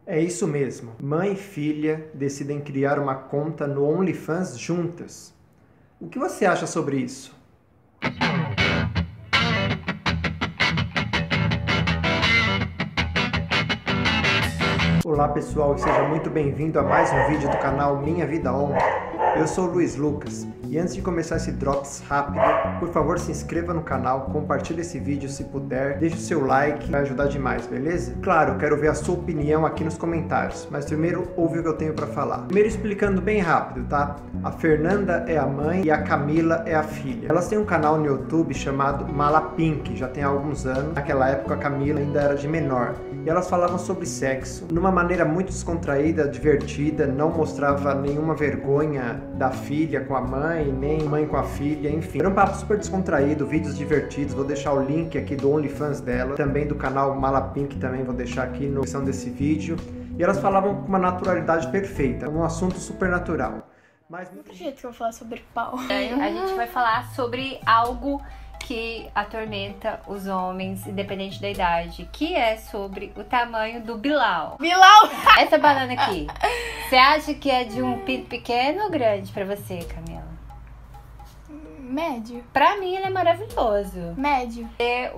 É isso mesmo. Mãe e filha decidem criar uma conta no OnlyFans juntas. O que você acha sobre isso? Olá pessoal e seja muito bem-vindo a mais um vídeo do canal Minha Vida On. Eu sou o Luiz Lucas e antes de começar esse Drops rápido, por favor se inscreva no canal, compartilhe esse vídeo se puder, deixe o seu like, vai ajudar demais, beleza? Claro, quero ver a sua opinião aqui nos comentários, mas primeiro ouve o que eu tenho para falar. Primeiro explicando bem rápido, tá? A Fernanda é a mãe e a Camila é a filha. Elas têm um canal no YouTube chamado Malapink, já tem alguns anos. Naquela época a Camila ainda era de menor. E elas falavam sobre sexo, numa maneira muito descontraída, divertida, não mostrava nenhuma vergonha da filha com a mãe, nem mãe com a filha, enfim. Era um papo super descontraído, vídeos divertidos, vou deixar o link aqui do OnlyFans dela, também do canal Malapink, também vou deixar aqui na descrição desse vídeo. E elas falavam com uma naturalidade perfeita, um assunto super natural. Mas do jeito que eu vou falar sobre pau. A gente vai falar sobre algo que atormenta os homens, independente da idade, que é sobre o tamanho do Bilal. Bilal! Essa banana aqui, você acha que é de um pinto pequeno ou grande pra você, Camila? Médio. Pra mim, ele é maravilhoso. Médio.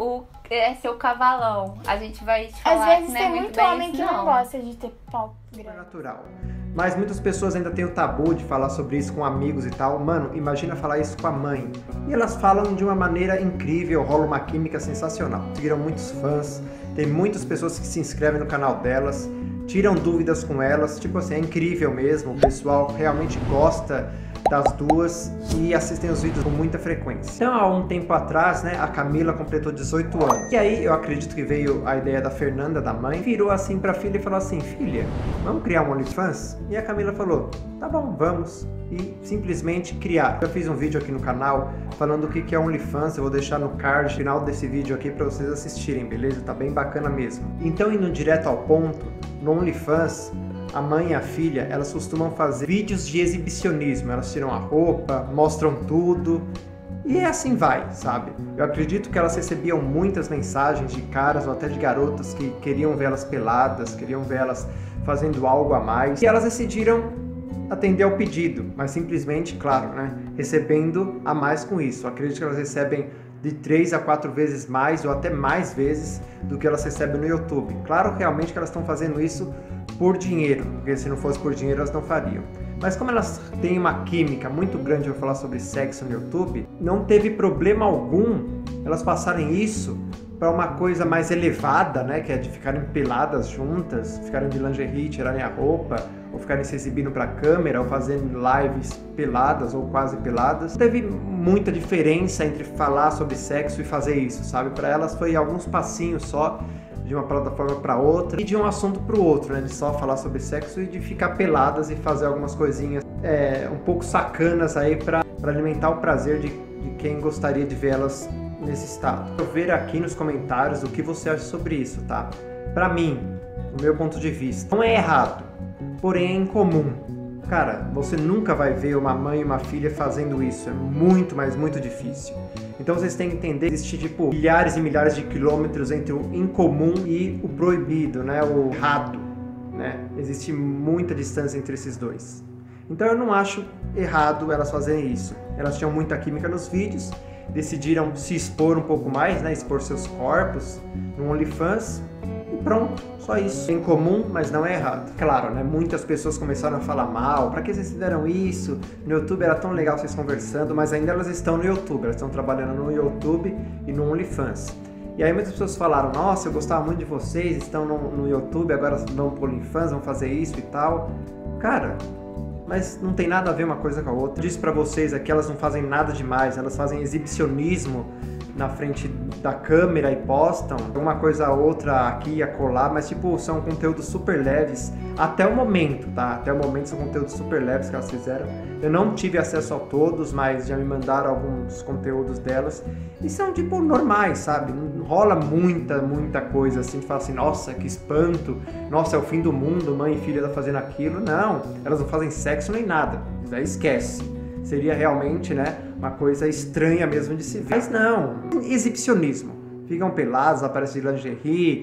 É seu cavalão. A gente vai te falar. Às vezes que não é tem muito bem homem isso, que não gosta de ter pau super grande. natural. Mas muitas pessoas ainda têm o tabu de falar sobre isso com amigos e tal. Mano, imagina falar isso com a mãe. E elas falam de uma maneira incrível, rola uma química sensacional. Conseguiram muitos fãs, tem muitas pessoas que se inscrevem no canal delas, tiram dúvidas com elas. Tipo assim, é incrível mesmo, o pessoal realmente gosta das duas e assistem os vídeos com muita frequência. Então, há um tempo atrás, né, a Camila completou 18 anos. E aí, eu acredito que veio a ideia da Fernanda, da mãe, virou assim pra filha e falou assim: filha, vamos criar um OnlyFans? E a Camila falou: tá bom, vamos. E simplesmente criar. Eu fiz um vídeo aqui no canal falando o que é OnlyFans, eu vou deixar no card final desse vídeo aqui pra vocês assistirem, beleza? Tá bem bacana mesmo. Então, indo direto ao ponto, no OnlyFans, a mãe e a filha, elas costumam fazer vídeos de exibicionismo. Elas tiram a roupa, mostram tudo e assim vai, sabe? Eu acredito que elas recebiam muitas mensagens de caras ou até de garotas que queriam vê-las peladas, queriam vê-las fazendo algo a mais. E elas decidiram atender ao pedido, mas simplesmente, claro, né, recebendo a mais com isso. Eu acredito que elas recebem de 3 a 4 vezes mais ou até mais vezes do que elas recebem no YouTube. Claro, realmente que elas estão fazendo isso por dinheiro, porque se não fosse por dinheiro elas não fariam. Mas como elas têm uma química muito grande, eu vou falar sobre sexo no YouTube, não teve problema algum elas passarem isso para uma coisa mais elevada, né, que é de ficarem peladas juntas, ficarem de lingerie, tirarem a roupa, ou ficarem se exibindo para a câmera, ou fazendo lives peladas ou quase peladas. Não teve muita diferença entre falar sobre sexo e fazer isso, sabe? Para elas foi alguns passinhos só, de uma plataforma para outra e de um assunto para o outro, né? De só falar sobre sexo e de ficar peladas e fazer algumas coisinhas um pouco sacanas aí para alimentar o prazer de quem gostaria de vê-las nesse estado. Eu ver aqui nos comentários o que você acha sobre isso, tá? Para mim, do meu ponto de vista, não é errado, porém é incomum. Cara, você nunca vai ver uma mãe e uma filha fazendo isso, é muito, mas muito difícil. Então vocês têm que entender, existe tipo milhares e milhares de quilômetros entre o incomum e o proibido, né? O errado, né? Existe muita distância entre esses dois. Então eu não acho errado elas fazerem isso. Elas tinham muita química nos vídeos, decidiram se expor um pouco mais, né? Expor seus corpos no OnlyFans e pronto, só isso. É incomum, mas não é errado. Claro, né? Muitas pessoas começaram a falar mal. Pra que vocês fizeram isso? No YouTube era tão legal vocês conversando, mas ainda elas estão no YouTube. Elas estão trabalhando no YouTube e no OnlyFans. E aí muitas pessoas falaram: nossa, eu gostava muito de vocês, estão no YouTube, agora vão pro OnlyFans, vão fazer isso e tal. Cara, mas não tem nada a ver uma coisa com a outra. Eu disse pra vocês aqui, elas não fazem nada demais, elas fazem exibicionismo na frente da câmera e postam uma coisa a outra aqui e acolá, mas tipo, são conteúdos super leves até o momento, tá? Até o momento são conteúdos super leves que elas fizeram. Eu não tive acesso a todos, mas já me mandaram alguns conteúdos delas e são tipo normais, sabe? Não rola muita coisa assim, de falar assim: nossa, que espanto, nossa, é o fim do mundo, mãe e filha tá fazendo aquilo. Não, elas não fazem sexo nem nada, isso daí esquece. Seria realmente, né, uma coisa estranha mesmo de se ver. Mas não, exibicionismo. Ficam pelados, aparecem de lingerie,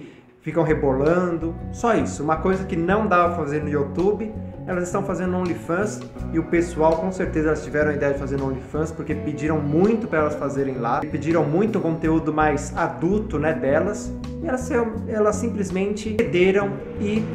ficam rebolando, só isso. Uma coisa que não dava pra fazer no YouTube, elas estão fazendo no OnlyFans, e o pessoal, com certeza, elas tiveram a ideia de fazer no OnlyFans, porque pediram muito para elas fazerem lá, pediram muito conteúdo mais adulto, né, delas, e elas simplesmente cederam e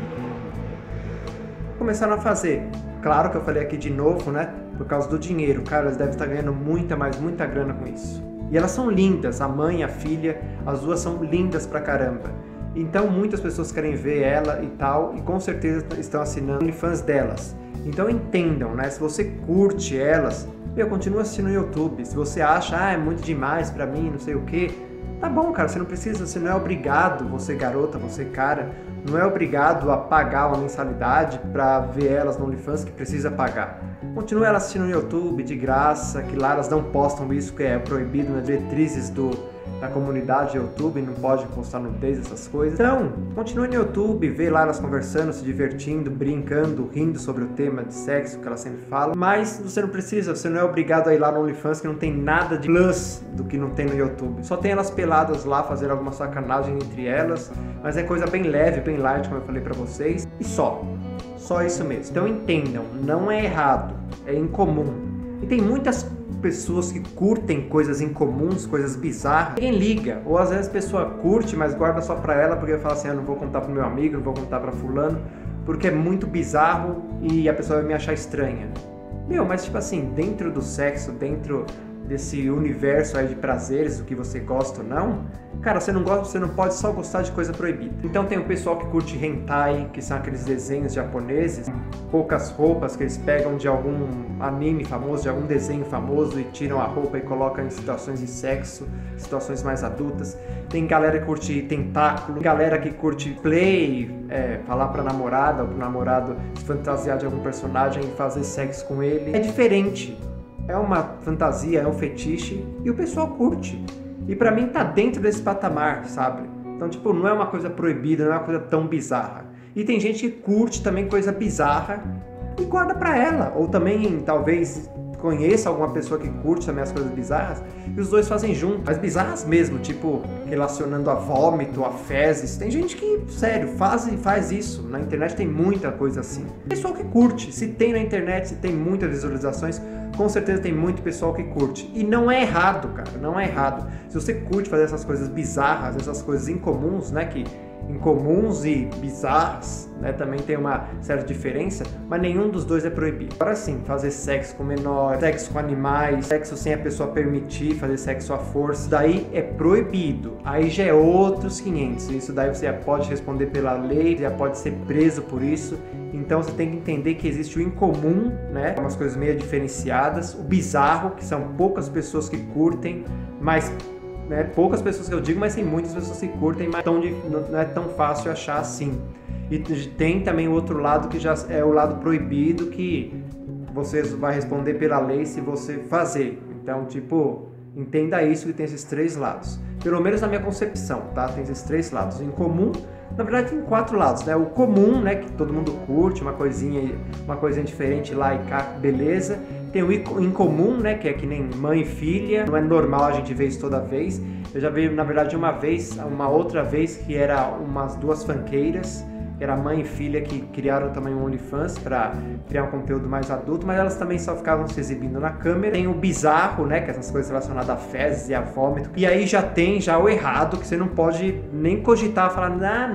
começaram a fazer. Claro que eu falei aqui de novo, né, por causa do dinheiro, cara, elas devem estar ganhando muita grana com isso. E elas são lindas, a mãe e a filha, as duas são lindas pra caramba. Então muitas pessoas querem ver ela e tal, e com certeza estão assinando OnlyFans delas. Então entendam, né? Se você curte elas, continua assistindo no YouTube. Se você acha, é muito demais pra mim, não sei o que, tá bom, cara, você não precisa, você não é obrigado, você garota, você cara, não é obrigado a pagar uma mensalidade pra ver elas no OnlyFans que precisa pagar. Continue elas assistindo no YouTube de graça, que lá elas não postam isso, que é proibido nas diretrizes da comunidade do YouTube, não pode postar nudez, essas coisas. Então, continue no YouTube, vê lá elas conversando, se divertindo, brincando, rindo sobre o tema de sexo que elas sempre falam. Mas você não precisa, você não é obrigado a ir lá no OnlyFans, que não tem nada de plus do que não tem no YouTube. Só tem elas peladas lá, fazendo alguma sacanagem entre elas, mas é coisa bem leve, bem light, como eu falei pra vocês. E só isso mesmo. Então entendam, não é errado, é incomum. E tem muitas pessoas que curtem coisas incomuns, coisas bizarras. Ninguém liga, ou às vezes a pessoa curte, mas guarda só pra ela, porque fala assim, eu não vou contar pro meu amigo, não vou contar pra fulano, porque é muito bizarro e a pessoa vai me achar estranha. Mas tipo assim, dentro do sexo, dentro desse universo aí de prazeres, do que você gosta ou não, cara, você não gosta, você não pode só gostar de coisa proibida. Então tem o pessoal que curte hentai, que são aqueles desenhos japoneses, poucas roupas que eles pegam de algum anime famoso, de algum desenho famoso e tiram a roupa e colocam em situações de sexo, situações mais adultas. Tem galera que curte tentáculo, tem galera que curte play, falar pra namorada ou pro namorado se fantasiar de algum personagem e fazer sexo com ele. É diferente. É uma fantasia, é um fetiche e o pessoal curte. E pra mim tá dentro desse patamar, sabe? Então, tipo, não é uma coisa proibida, não é uma coisa tão bizarra. E tem gente que curte também coisa bizarra e guarda pra ela. Ou também, talvez, conheça alguma pessoa que curte também as coisas bizarras e os dois fazem junto. Mas bizarras mesmo, tipo, relacionando a vômito, a fezes. Tem gente que, sério, faz isso. Na internet tem muita coisa assim. Pessoal que curte. Se tem na internet, se tem muitas visualizações, com certeza tem muito pessoal que curte. E não é errado, cara, não é errado. Se você curte fazer essas coisas bizarras, essas coisas incomuns, né, que incomuns e bizarras, né, também tem uma certa diferença, mas nenhum dos dois é proibido. Agora sim, fazer sexo com menores, sexo com animais, sexo sem a pessoa permitir, fazer sexo à força, isso daí é proibido. Aí já é outros 500. Isso daí você já pode responder pela lei, já pode ser preso por isso. Então você tem que entender que existe o incomum, né, umas coisas meio diferenciadas, o bizarro, que são poucas pessoas que curtem, mas poucas pessoas que eu digo, mas tem muitas pessoas que curtem, mas não é tão fácil achar assim. E tem também o outro lado que já é o lado proibido, que você vai responder pela lei se você fazer. Então, tipo, entenda isso, que tem esses três lados. Pelo menos na minha concepção, tá? Tem esses três lados. Em comum, na verdade tem 4 lados, né? O comum, né, que todo mundo curte, uma coisinha diferente lá e cá, beleza. Tem o incomum, né, que é que nem mãe e filha, não é normal a gente ver isso toda vez. Eu já vi, na verdade, uma outra vez, que era umas 2 funkeiras, que era mãe e filha, que criaram também um OnlyFans para criar um conteúdo mais adulto, mas elas também só ficavam se exibindo na câmera. Tem o bizarro, né, que é essas coisas relacionadas a fezes e a vômito. E aí já tem o errado, que você não pode nem cogitar, falar,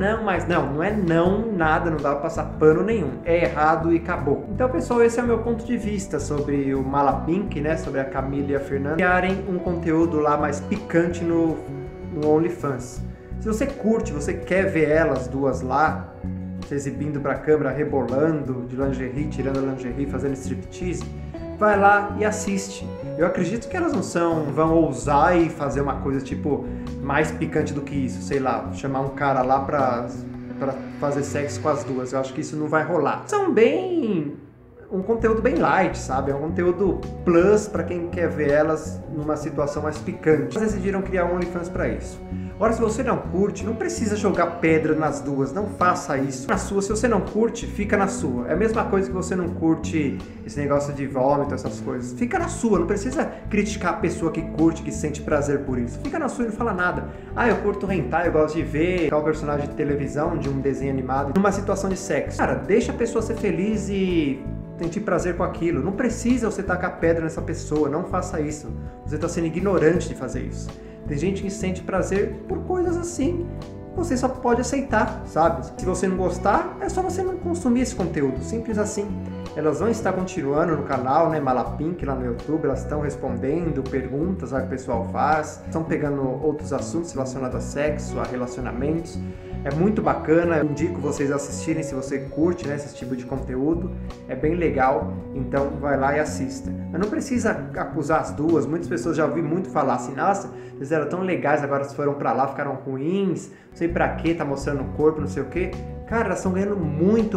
não é nada, não dá pra passar pano nenhum. É errado e acabou. Então, pessoal, esse é o meu ponto de vista sobre o Malapink, né, sobre a Camila e a Fernanda criarem um conteúdo lá mais picante no OnlyFans. Se você curte, você quer ver elas duas lá, se exibindo pra câmera, rebolando de lingerie, tirando a lingerie, fazendo striptease, vai lá e assiste. Eu acredito que elas não vão ousar e fazer uma coisa tipo mais picante do que isso, sei lá, chamar um cara lá pra fazer sexo com as duas. Eu acho que isso não vai rolar. São bem um conteúdo bem light, sabe? É um conteúdo plus para quem quer ver elas numa situação mais picante. Eles decidiram criar um OnlyFans para isso. Agora, se você não curte, não precisa jogar pedra nas duas, não faça isso. Na sua, se você não curte, fica na sua. É a mesma coisa que você não curte esse negócio de vômito, essas coisas. Fica na sua, não precisa criticar a pessoa que curte, que sente prazer por isso. Fica na sua e não fala nada. Ah, eu curto hentai, eu gosto de ver qual personagem de televisão, de um desenho animado, numa situação de sexo. Cara, deixa a pessoa ser feliz e sentir prazer com aquilo. Não precisa você tacar pedra nessa pessoa, não faça isso. Você está sendo ignorante de fazer isso. Tem gente que sente prazer por coisas assim, você só pode aceitar, sabe? Se você não gostar, é só você não consumir esse conteúdo, simples assim. Elas vão estar continuando no canal, né, Malapink, lá no YouTube, elas estão respondendo perguntas que o pessoal faz, estão pegando outros assuntos relacionados a sexo, a relacionamentos. É muito bacana, eu indico vocês assistirem se você curte, né, esse tipo de conteúdo. É bem legal, então vai lá e assista. Mas não precisa acusar as duas, muitas pessoas já ouvi muito falar assim, nossa, eles eram tão legais, agora foram pra lá, ficaram ruins, não sei pra quê, tá mostrando o corpo, não sei o quê. Cara, elas estão ganhando muito,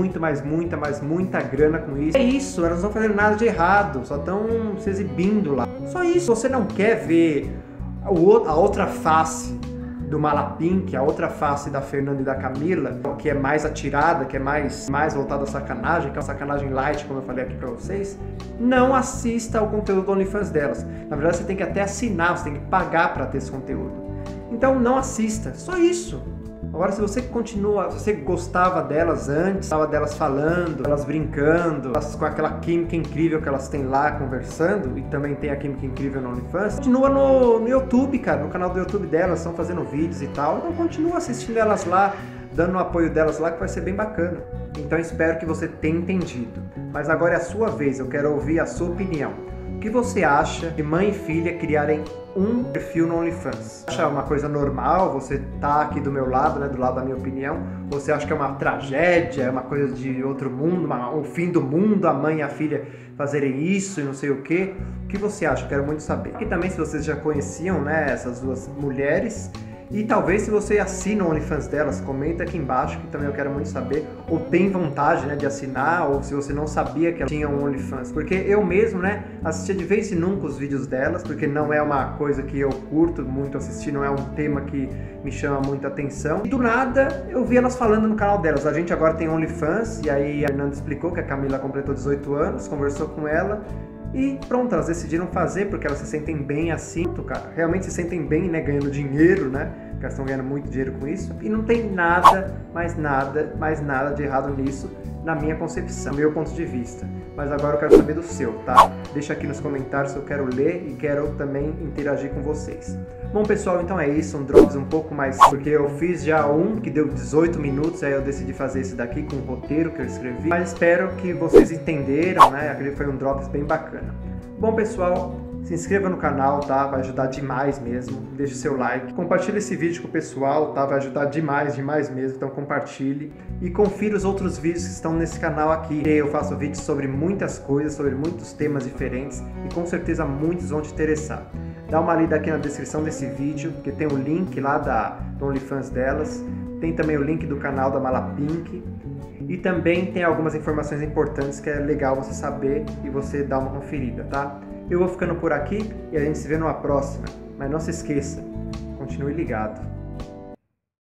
muita grana com isso. É isso, elas não estão fazendo nada de errado, só estão se exibindo lá. Só isso, se você não quer ver a outra face do Malapink, a outra face da Fernanda e da Camila, que é mais atirada, que é mais voltada à sacanagem, que é uma sacanagem light, como eu falei aqui pra vocês, não assista ao conteúdo do OnlyFans delas. Na verdade, você tem que até assinar, você tem que pagar pra ter esse conteúdo. Então, não assista, só isso. Agora, se você continua, se você gostava delas antes, gostava delas falando, elas brincando, elas com aquela química incrível que elas têm lá conversando, e também tem a química incrível no OnlyFans, continua no YouTube, cara, no canal do YouTube delas, estão fazendo vídeos e tal, então continua assistindo elas lá, dando o apoio delas lá, que vai ser bem bacana. Então espero que você tenha entendido. Mas agora é a sua vez, eu quero ouvir a sua opinião. O que você acha de mãe e filha criarem um perfil no OnlyFans? Você acha uma coisa normal? Você tá aqui do meu lado, né, do lado da minha opinião? Você acha que é uma tragédia, é uma coisa de outro mundo, o fim do mundo, a mãe e a filha fazerem isso e não sei o quê? O que você acha? Eu quero muito saber. E também se vocês já conheciam, né, essas duas mulheres. E talvez se você assina o OnlyFans delas, comenta aqui embaixo que também eu quero muito saber. Ou tem vontade, né, de assinar, ou se você não sabia que elas tinham um OnlyFans. Porque eu mesmo, né, assistia de vez em nunca os vídeos delas, porque não é uma coisa que eu curto muito assistir, não é um tema que me chama muita atenção. E do nada eu vi elas falando no canal delas. A gente agora tem OnlyFans, e aí a Fernanda explicou que a Camila completou 18 anos, conversou com ela. E pronto, elas decidiram fazer porque elas se sentem bem assim, cara. Realmente se sentem bem, né, ganhando dinheiro, né? Porque elas estão ganhando muito dinheiro com isso. E não tem nada, mais nada de errado nisso, na minha concepção, no meu ponto de vista. Mas agora eu quero saber do seu, tá? Deixa aqui nos comentários que eu quero ler e quero também interagir com vocês. Bom, pessoal, então é isso, um Drops um pouco mais, porque eu fiz já um que deu 18 minutos, aí eu decidi fazer esse daqui com o roteiro que eu escrevi. Mas espero que vocês entenderam, né? Aquele foi um Drops bem bacana. Bom, pessoal, se inscreva no canal, tá? Vai ajudar demais mesmo. Deixe seu like. Compartilhe esse vídeo com o pessoal, tá? Vai ajudar demais mesmo. Então compartilhe. E confira os outros vídeos que estão nesse canal aqui. Eu faço vídeos sobre muitas coisas, sobre muitos temas diferentes. E com certeza muitos vão te interessar. Dá uma lida aqui na descrição desse vídeo, que tem o link lá do OnlyFans delas. Tem também o link do canal da Malapink. E também tem algumas informações importantes que é legal você saber e você dar uma conferida, tá? Eu vou ficando por aqui e a gente se vê numa próxima. Mas não se esqueça, continue ligado.